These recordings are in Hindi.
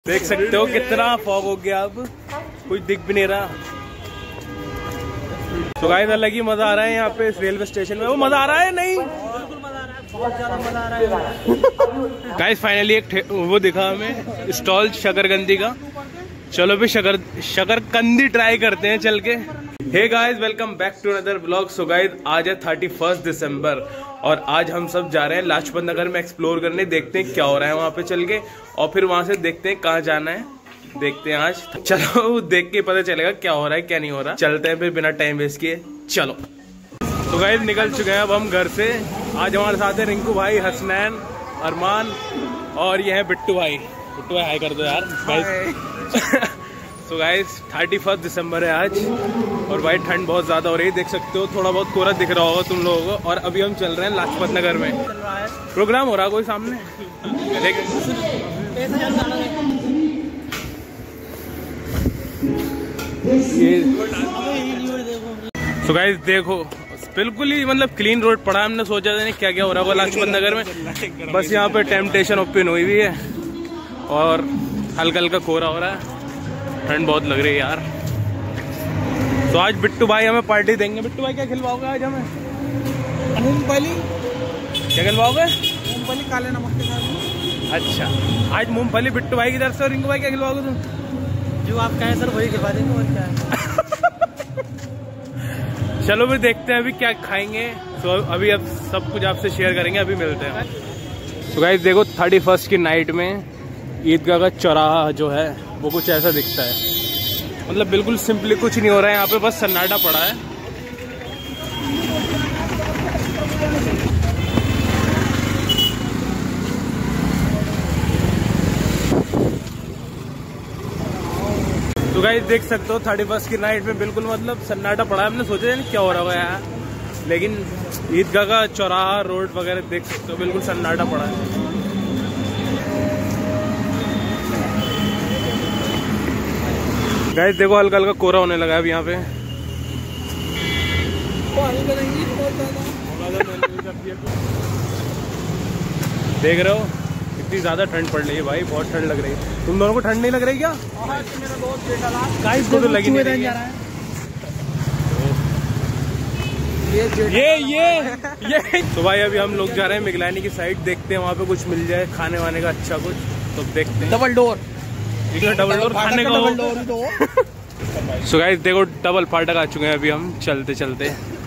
देख सकते हो कितना फॉग हो गया, अब कुछ दिख भी नहीं रहा। तो गाइस अलग ही मजा आ रहा है यहाँ पे इस रेलवे स्टेशन में। वो मजा आ रहा है नहीं, बिल्कुल मजा आ रहा है, बहुत ज्यादा मजा आ रहा है। गाइस फाइनली एक वो दिखा हमें स्टॉल शकरकंदी का। चलो भी शकरकंदी ट्राई करते हैं चल के। Hey guys welcome back to another vlog. So guys आज है 31 दिसंबर और आज हम सब जा रहे हैं लाजपत नगर में एक्सप्लोर करने। देखते हैं क्या हो रहा है वहाँ पे चल के और फिर वहाँ से देखते हैं कहाँ जाना है। देखते हैं आज, चलो देख के पता चलेगा क्या हो रहा है क्या नहीं हो रहा। चलते हैं फिर बिना टाइम वेस्ट किए, चलो। तो गाइस निकल चुके हैं अब हम घर से। आज हमारे साथ है रिंकू भाई, हसनैन, अरमान और ये है बिट्टू भाई। बिट्टू भाई हाय कर दो यार गाइस। तो गाइस 31 दिसंबर है आज और भाई ठंड बहुत ज्यादा हो रही है, देख सकते हो। थोड़ा बहुत कोहरा दिख रहा होगा तुम लोगों को। और अभी हम चल रहे हैं लाजपत नगर में। चल रहा है प्रोग्राम हो रहा है कोई सामने, देख। तो गाइस देखो बिल्कुल ही मतलब क्लीन रोड पड़ा है। हमने सोचा था नहीं क्या क्या हो रहा होगा लाजपत नगर में। बस यहाँ पे टेम्पटेशन ओपन हुई हुई है और हल्का हल्का कोहरा हो रहा है। ठंड बहुत लग रही है यार। तो आज बिट्टू भाई हमें पार्टी देंगे। बिट्टू भाई क्या खिलवाओगे आज हमें? मूंगफली। क्या खिलवाओगे? मूंगफली काले नमक के साथ। अच्छा आज मूंगफली बिट्टू भाई की तरफ से। रिंकू भाई क्या खिलवाओगे तुम? जो आप कहें सर वही खिलवा देंगे, और क्या है। चलो फिर देखते हैं अभी क्या खाएंगे। तो अभी अब सब कुछ आपसे शेयर करेंगे, अभी मिलते हैं। तो गाइस देखो 31 की नाइट में ईदगाह का चौराहा जो है वो कुछ ऐसा दिखता है। मतलब बिल्कुल सिंपली कुछ नहीं हो रहा है यहाँ पे, बस सन्नाटा पड़ा है। तो गाइस देख सकते हो 31 की नाइट में बिल्कुल मतलब सन्नाटा पड़ा है। हमने सोचा नहीं क्या हो रहा होगा यार, लेकिन ईदगाह का चौराहा रोड वगैरह देख सकते हो बिल्कुल सन्नाटा पड़ा है। गाइस देखो हल्का हल्का कोहरा होने लगा है अब यहाँ पे। देख रहे हो इतनी ज्यादा ठंड पड़ रही है भाई, बहुत ठंड लग रही है। तुम दोनों को ठंड नहीं लग रही क्या? गाइस को तो लगी नहीं रही है। ये तो भाई अभी हम लोग जा रहे हैं मिगलानी की साइड। देखते हैं वहाँ पे कुछ मिल जाए खाने वाने का अच्छा कुछ, तो देखते हैं। डबल डोर खाने का। सो गाइस देखो डबल फाटक आ चुके हैं अभी हम चलते चलते।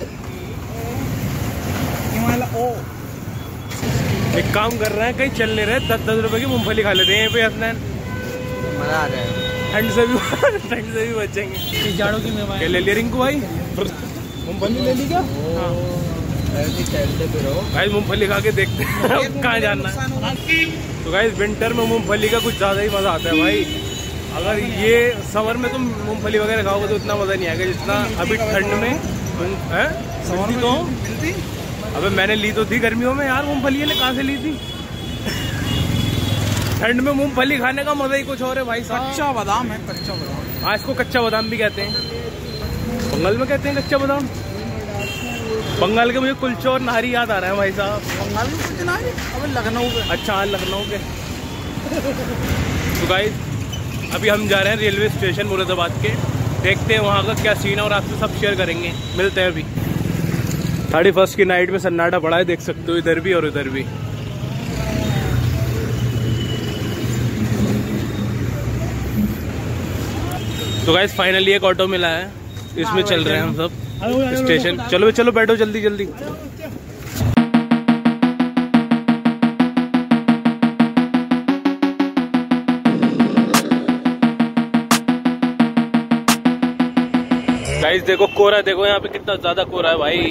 एक काम कर रहे हैं, कहीं चल नहीं रहे, 10-10 रुपए की मूंगफली खा लेते हैं यहीं पे हसनैन। मजा आ जाएगा, ठंड से भी बचेंगे। जाड़ों की मेवा ले लिया रिंकू भाई? मूंगफली ले ली क्या? भाई मूंगफली खा के देखते हैं कहाँ जाना है। तो गाइस विंटर में मूंगफली का कुछ ज्यादा ही मजा आता है भाई। अगर ये समर में तुम मूंगफली वगैरह खाओगे तो उतना मजा नहीं आएगा जितना अभी ठंड में है। समर तो मिलती, अबे मैंने ली तो थी गर्मियों में यार मूंगफली, ने कहाँ से ली थी? ठंड में मूंगफली खाने का मजा ही कुछ और है भाई। कच्चा बादाम है, कच्चा बादाम। हाँ इसको कच्चा बादाम भी कहते हैं, बंगाल में कहते हैं कच्चा बादाम। बंगाल के मुझे कुलचे और नारी याद आ रहा है भाई साहब। बंगाल में कुछ नारी? अबे लखनऊ के। अच्छा हाँ लखनऊ के। तो गाइस अभी हम जा रहे हैं रेलवे स्टेशन मुरादाबाद के। देखते हैं वहाँ का क्या सीन है और आपसे सब शेयर करेंगे। मिलते हैं अभी। 31 की नाइट में सन्नाटा पड़ा है, देख सकते हो इधर भी और उधर भी। तो गाइस फाइनली एक ऑटो मिला है, इसमें चल रहे हैं हम सब स्टेशन। चलो चलो बैठो जल्दी जल्दी। गाइस देखो कोहरा, देखो यहाँ पे कितना ज्यादा कोहरा है भाई।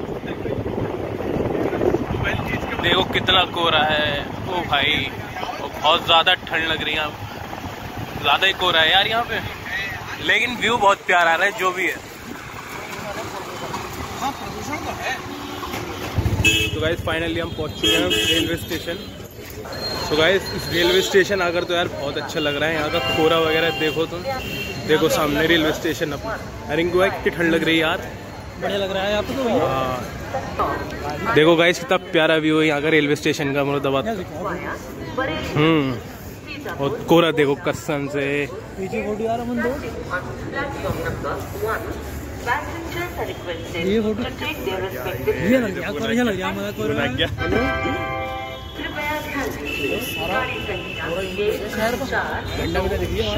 देखो कितना कोहरा है ओ भाई, बहुत ज्यादा ठंड लग रही है। ज्यादा ही कोहरा है यार यहाँ पे, लेकिन व्यू बहुत प्यारा आ रहा है जो भी है। तो गाइस फाइनली हम पहुंच चुके हैं रेलवे स्टेशन। तो गाइस इस रेलवे स्टेशन आकर तो यार बहुत अच्छा लग रहा है। यहाँ का कोहरा वगैरह देखो तुम, देखो सामने रेलवे स्टेशन अपना। रिंकू भाई कितनी ठंड लग रही है यार, बढ़िया लग रहा है यहाँ पे तो। देखो गाइस कितना प्यारा व्यू है यहाँ का रेलवे स्टेशन का मुरादाबाद। और कोहरा देखो कसम से। पीछे फोटो आ रहा मन दो ये फोटो ये लग गया कोहरा लग गया मजा कोहरा लग गया झंडा भी देखिए।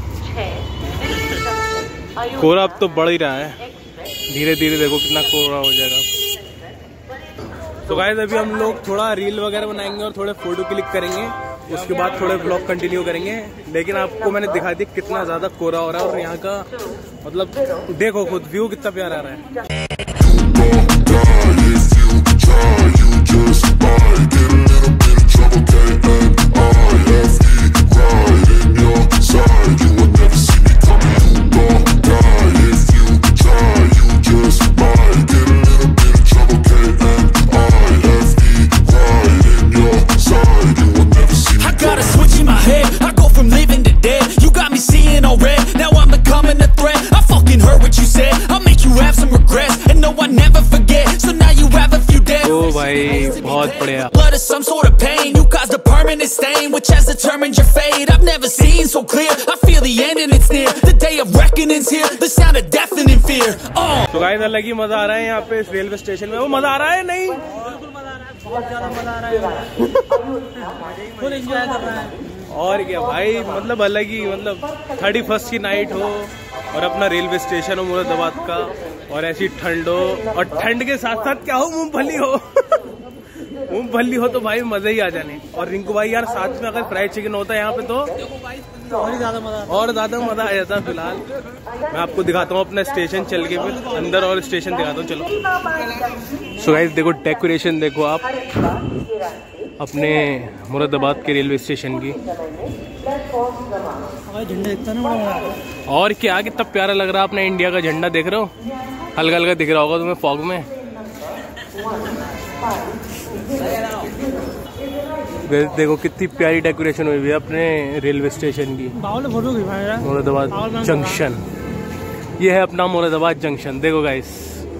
कोहरा अब तो बढ़ ही रहा है धीरे धीरे, देखो कितना कोहरा हो जाएगा। तो गाइस अभी हम लोग थोड़ा रील वगैरह बनाएंगे और थोड़े फोटो क्लिक करेंगे, उसके बाद थोड़े ब्लॉग कंटिन्यू करेंगे। लेकिन आपको मैंने दिखा दी कितना ज्यादा कोहरा हो रहा है और यहाँ का मतलब देखो खुद व्यू कितना प्यारा आ रहा है। बहुत बढ़िया। Blood is some sort of pain. You caused a permanent stain, which has determined your fate. I've never seen so clear. I feel the end and it's near. The day of reckoning's here. The sound of deafening fear. तो गाइस अलग ही मजा आ रहा है यहाँ पे इस रेलवे स्टेशन में। वो मजा आ रहा है नहीं? बिल्कुल मजा आ रहा है, बहुत ज्यादा मजा आ रहा है, फुल एंजॉय कर रहा है। और क्या भाई, मतलब अलग ही, मतलब 31st की नाइट हो और अपना रेलवे स्टेशन हो मुरादाबाद का, और ऐसी ठंड हो, और ठंड के साथ साथ क्या हो, मूंगफली हो मूंगफली हो तो भाई मजा ही आ जाने। और रिंकू भाई यार साथ में अगर फ्राइड चिकन होता है यहाँ पे तो और ज्यादा मजा आ जाता। फिलहाल मैं आपको दिखाता हूँ अपना स्टेशन चल के, फिर अंदर और स्टेशन दिखाता हूँ। चलो सो गाइस देखो डेकोरेशन देखो आप अपने मुरादाबाद के रेलवे स्टेशन की। झंडा दिखता ना बड़ा, और क्या कितना प्यारा लग रहा है अपना इंडिया का झंडा, देख रहे हो? हल्का हल्का दिख रहा होगा तुम्हें फॉग में। देखो कितनी प्यारी डेकोरेशन हुई है अपने रेलवे स्टेशन की। फोटो मुरादाबाद जंक्शन, ये है अपना मुरादाबाद जंक्शन। देखो गाइस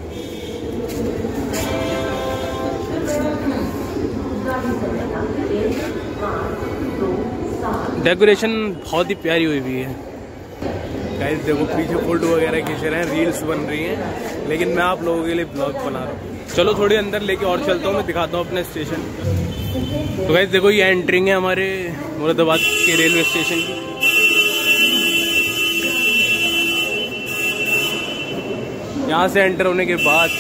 डेकोरेशन बहुत ही प्यारी हुई हुई है। गाइस देखो पीछे फोटो वगैरह खींच रहे हैं, रील्स बन रही हैं, लेकिन मैं आप लोगों के लिए ब्लॉग बना रहा हूँ। चलो थोड़ी अंदर लेके और चलता हूँ, मैं दिखाता हूँ अपने स्टेशन। तो गाइस देखो ये एंट्रिंग है हमारे मुरादाबाद के रेलवे स्टेशन की। यहाँ से एंटर होने के बाद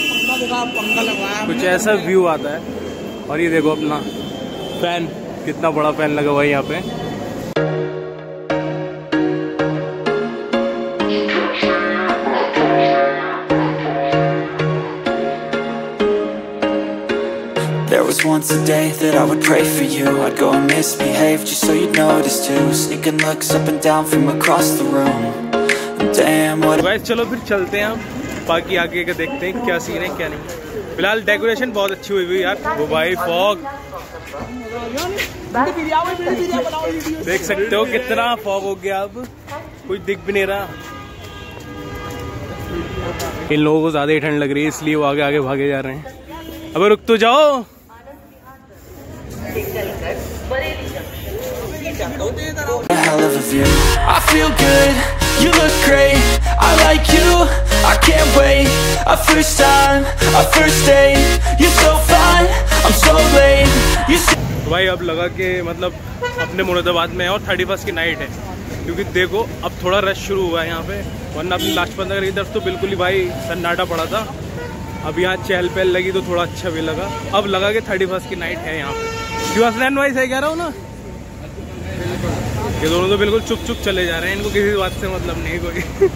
कुछ ऐसा व्यू आता है। और ये देखो अपना फैन, कितना बड़ा फैन लगा हुआ है यहाँ पे। There was once a day that I would pray for you. I'd go and misbehave just so you'd notice too. Sneaking looks up and down from across the room. Damn what. Guys चलो फिर चलते हैं हम, बाकी आगे का देखते हैं क्या सीन है क्या नहीं। फिलहाल डेकोरेशन बहुत अच्छी हुई यार। वो भाई फॉग देख सकते हो कितना फॉग हो गया, अब कुछ दिख भी नहीं रहा। इन लोगों को ज्यादा ही ठंड लग रही है इसलिए वो आगे आगे भागे जा रहे हैं। अबे रुक तो जाओ। A hell of a view. I feel good, you look great, I like you, I can't wait. A first time, a first date, you're so fine, I'm so late. You तो भाई अब लगा के मतलब अपने मुरादाबाद में और 31st की नाइट है, क्योंकि देखो अब थोड़ा रश शुरू हुआ है यहाँ पे, वरना अपनी लाजपत नगर की तरफ तो बिल्कुल ही भाई सन्नाटा पड़ा था। अब यहाँ चहल पहल लगी तो थोड़ा अच्छा भी लगा। अब लगा कि 31st की नाइट है यहाँ पे। क्यों हसनैन भाई सही कह रहा हूँ ना? ये दोनों तो बिल्कुल चुप चुप चले जा रहे हैं, इनको किसी बात से मतलब नहीं कोई।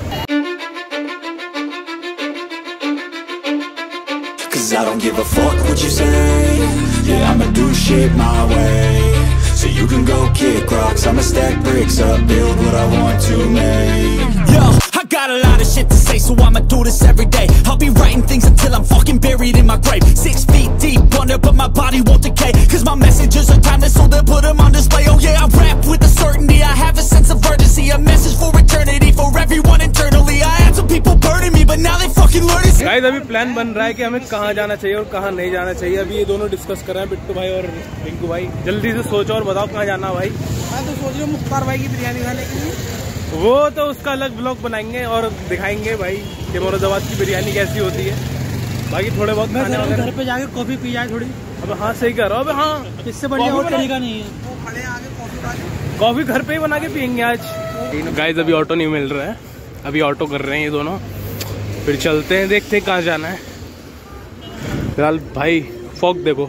Cause I don't give a fuck what you say. Yeah, I'ma do shit my way. So you can go kick rocks, I'ma stack bricks up, build what I want to make. Yo, I got a lot of shit to say, so I'ma do this every day. I'll be writing things until I'm fucking buried in my grave. 6 feet deep under, but my body won't decay. Cause my messages are timeless, so they'll put them on display. Oh yeah, I rap with a certainty, I have a sense of urgency. A message for eternity, for everyone internally. I had some people burning me, but now they fucking learn it. Guys, अभी प्लान बन रहा है कि हमें कहाँ जाना चाहिए और कहाँ नहीं जाना चाहिए। अभी ये दोनों डिस्कस कर रहे हैं, बिट्टू भाई और रिंकू भाई। जल्दी से सोचो और बताओ कहाँ जाना भाई। सोच रही हूँ मुख्तार भाई की बिरयानी खाने के लिए। वो तो उसका अलग ब्लॉग बनाएंगे और दिखाएंगे भाई कि मुरादाबाद की बिरयानी कैसी होती है। बाकी थोड़े बहुत खाने घर पे जाके कॉफी पी जाए थोड़ी। अब हाँ सही कह रहा हूँ। अब हाँ इससे बढ़िया और तरीका नहीं है। वो खड़े आगे कॉफी घर पे ही बना के पियेंगे आज। गाइस अभी ऑटो नहीं मिल रहा है, अभी ऑटो कर रहे हैं ये दोनों, फिर चलते हैं देखते हैं कहाँ जाना है। फिलहाल भाई फॉग देखो।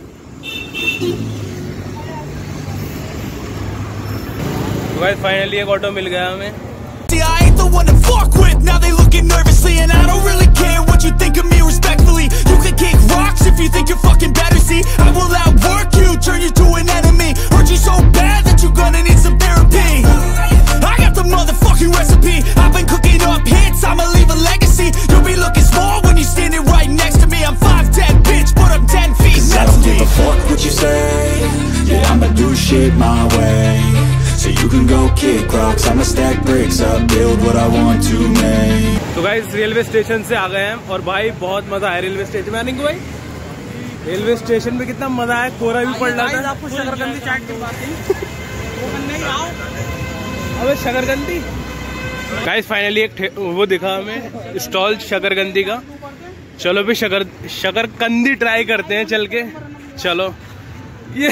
गाइस फाइनली एक ऑटो मिल गया हमें। I ain't the one to fuck with. Now they looking nervously, and I don't really care what you think of me respectfully. You can kick rocks if you think you're fucking better. See, I will outwork you, turn you to an enemy. Hurt you so bad that you're gonna need some therapy. I got the motherfucking recipe. I've been cooking up hits, I'ma leave a legacy. You'll be looking small when you're standing right next to me. I'm 5'10", bitch, but I'm 10 feet. 'Cause I don't give a fuck what you say. Yeah, I'ma do shit my way. So you can go kick rocks, I'ma stack bricks up, build what I want to make. तो गाइस रेलवे स्टेशन से आ गए हैं और भाई बहुत मजा आया रेलवे स्टेशन में आने को। भाई रेलवे स्टेशन में कितना मजा आया, कोहरा भी पड़ रहा था। आपको शकरकंदी चाट की बात नहीं आओ। अबे शकरकंदी। गाइस फाइनली एक वो दिखा हमें स्टॉल शकरकंदी का। चलो भी शकरकंदी ट्राई करते हैं चल के। चलो ये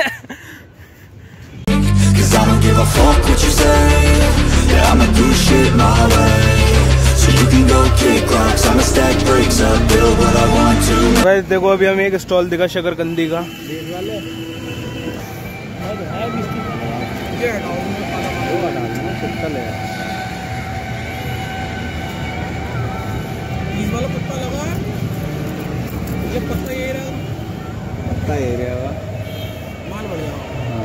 I don't give a fuck what you say. Yeah, I'ma do shit my way. So you can go kick rocks, I'ma stack bricks up, build what I want to. Guys देखो अभी हमें एक स्टॉल दिखा शकरकंदी का। वाला पत्ता लगा है, ये पत्ता ये रहा, पत्ता ये रहा, माल बढ़ गया।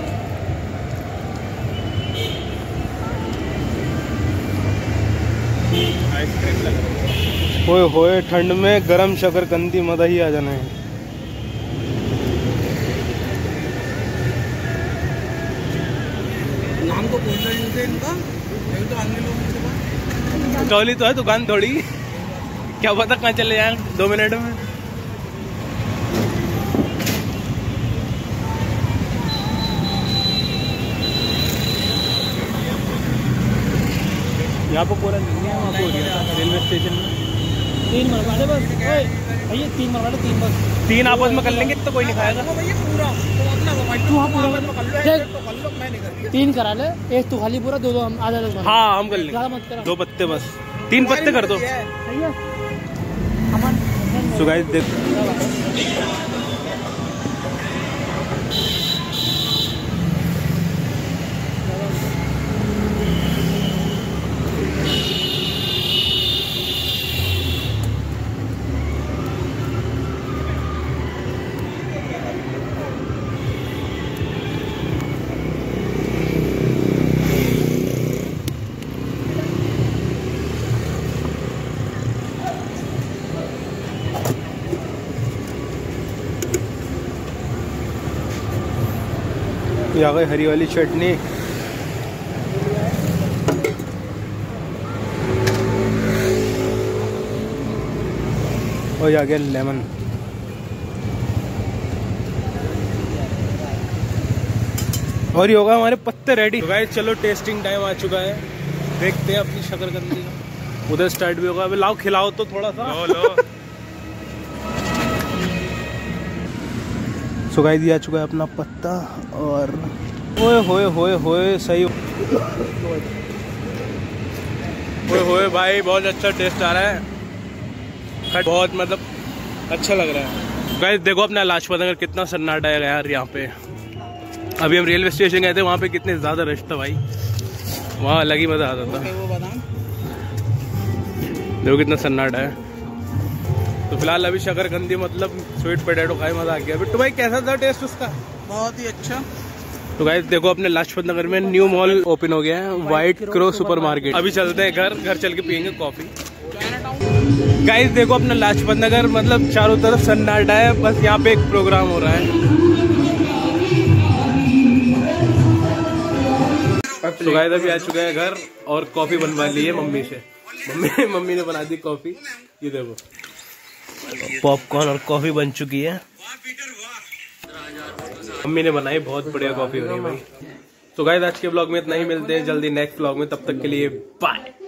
होए होए ठंड में गरम शकरकंदी मजा ही आ जाना है। नाम तो बोल रहे हैं इनका, नहीं तो अन्य लोग स्टॉल तो है, दुकान थोड़ी। क्या पता कहाँ चले जाए 2 मिनट में। यहाँ पर पूरा नहीं है, वहाँ पर रेलवे स्टेशन में 3 मरवाड़े बस भैया, 3 मरवाड़े 3 बस। 3 आपस में कर लेंगे तो कोई नहीं खाएगा। भैया पूरा तू हाँ पूरा कर लो, मैं नहीं कर 3 करा ले, एक तू खाली पूरा, 2 हम आधा आधा। हाँ हम कर लेंगे, ज़्यादा मत करा। 2 पत्ते बस, 3 पत्ते कर दो। सो गाइस देखो ये आ गई हरी वाली चटनी। और ये आ गया लेमन। और ये होगा हमारे पत्ते रेडी। तो गाइस चलो टेस्टिंग टाइम आ चुका है, देखते हैं अपनी शकरकंदी का। उधर स्टार्ट भी होगा। अभी लाओ खिलाओ तो थोड़ा सा। लो सो गाइस ये आ चुका है अपना पत्ता। और ओए होए होए होए सही, ओए होए भाई बहुत अच्छा टेस्ट आ रहा है, बहुत मतलब अच्छा लग रहा है। गाइस देखो अपना लाजपत नगर कितना सन्नाटा है यार यहाँ पे। अभी हम रेलवे स्टेशन गए थे, वहाँ पे कितने ज्यादा रश था भाई, वहाँ अलग ही मजा आता था। देखो कितना सन्नाटा है। तो फिलहाल अभी शकरकंदी मतलब स्वीट पोटैटो खाए, मजा आ गया। बिट्टू भाई कैसा था टेस्ट उसका? बहुत ही अच्छा। तो गाइस देखो अपने लाजपत नगर में न्यू मॉल ओपन हो गया है, व्हाइट क्रो सुपरमार्केट। अभी चलते हैं घर चल के पियेंगे कॉफी। गाइस देखो अपना लाजपत नगर मतलब चारों तरफ सन्नाटा है, बस यहाँ पे एक प्रोग्राम हो रहा है। तो गाइस अभी आ चुका है घर और कॉफी बनवा ली है मम्मी से। मम्मी ने बना दी कॉफी। ये देखो पॉपकॉर्न और कॉफी बन चुकी है। मम्मी ने बनाई, बहुत बढ़िया कॉफी हो रही है भाई। तो गाइस आज के ब्लॉग में इतना ही, मिलते हैं जल्दी नेक्स्ट ब्लॉग में, तब तक के लिए बाय।